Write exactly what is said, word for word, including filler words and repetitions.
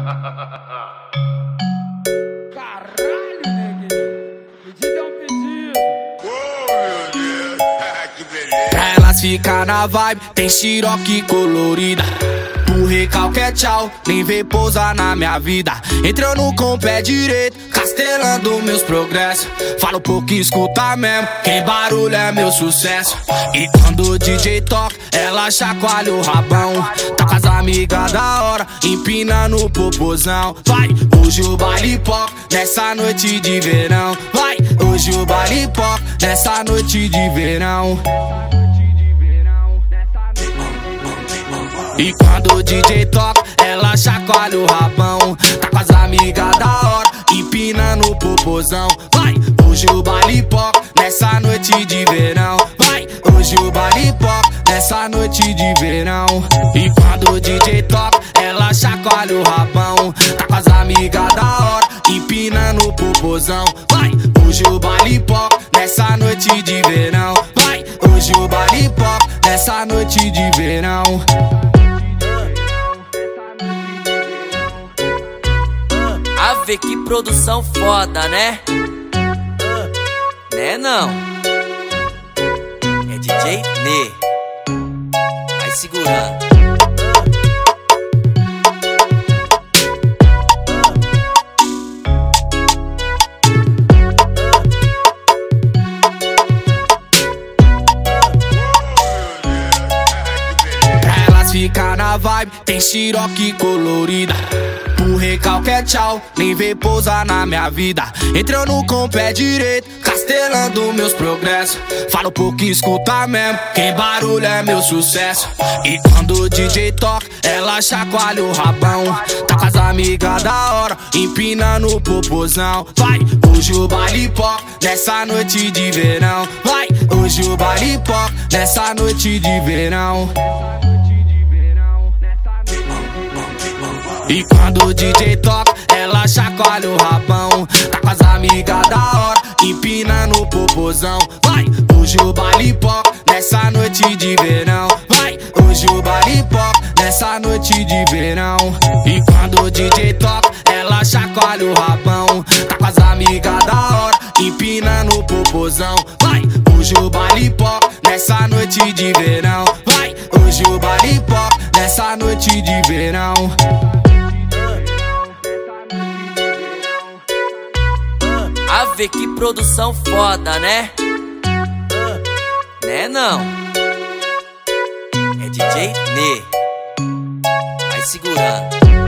Caralho, neguinho. Pedido é um pedido. Oh, meu Deus. Que beleza. Pra elas ficar na vibe, tem Xiroque colorida. O recalque é tchau, nem vê pousar na minha vida. Entrando com o pé direito, castelando meus progressos. Falo pouco e escuta mesmo, quem barulho é meu sucesso. E quando o D J toca, ela chacoalha o rabão. Tá com as amigas da hora, empina no popozão. Vai, hoje o baile pop, nessa noite de verão. Vai, hoje o baile pop, nessa noite de verão. E quando o D J toca, ela chacoalha o rabão. Tá com as amigas da hora, empina no popozão. Vai, hoje o baile pop, nessa noite de verão. Vai, hoje o baile pop, nessa noite de verão. E quando o D J toca, ela chacoalha o rabão. Tá com as amigas da hora, empina no popozão. Vai, hoje o baile pop, nessa noite de verão. Vai, hoje o baile pop, nessa noite de verão. Ave, que produção foda, né? Né não? É D J Nê. Vai segurando. Pra elas ficar na vibe, tem Xiroque colorida. O recalque é tchau, nem vê pousar na minha vida. Entrando com o pé direito, castelando meus progressos. Falo pouco e escuta mesmo, quem barulho é meu sucesso. E quando o D J toca, ela chacoalha o rabão. Tá com as amigas da hora, empina no popozão. Vai, hoje o baile pop, nessa noite de verão. Vai, hoje o baile pop, nessa noite de verão. E quando o D J toca, ela chacoalha o rabão. Tá com as amigas da hora, empina no popozão. Vai, hoje o baile pop, nessa noite de verão. Vai, hoje o baile pop, nessa noite de verão. E quando o D J toca, ela chacoalha o rabão. Tá com as amigas da hora, empina no popozão. Vai, hoje o baile pop, nessa noite de verão. Vai, hoje o baile pop, nessa noite de verão. Ave, que produção foda, né? Né não? É D J Nê. Vai segurando.